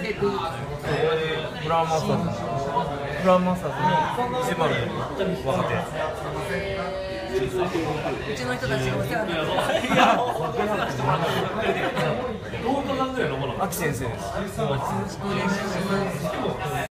フラワーマスターズに迫る若手。 うちの人たちがお世話になってます。 いや、秋先生です。